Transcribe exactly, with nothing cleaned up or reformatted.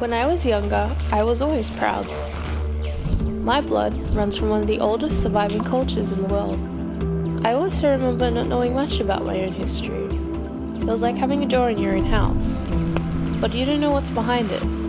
When I was younger, I was always proud. My blood runs from one of the oldest surviving cultures in the world. I also remember not knowing much about my own history. It was like having a door in your own house, but you don't know what's behind it.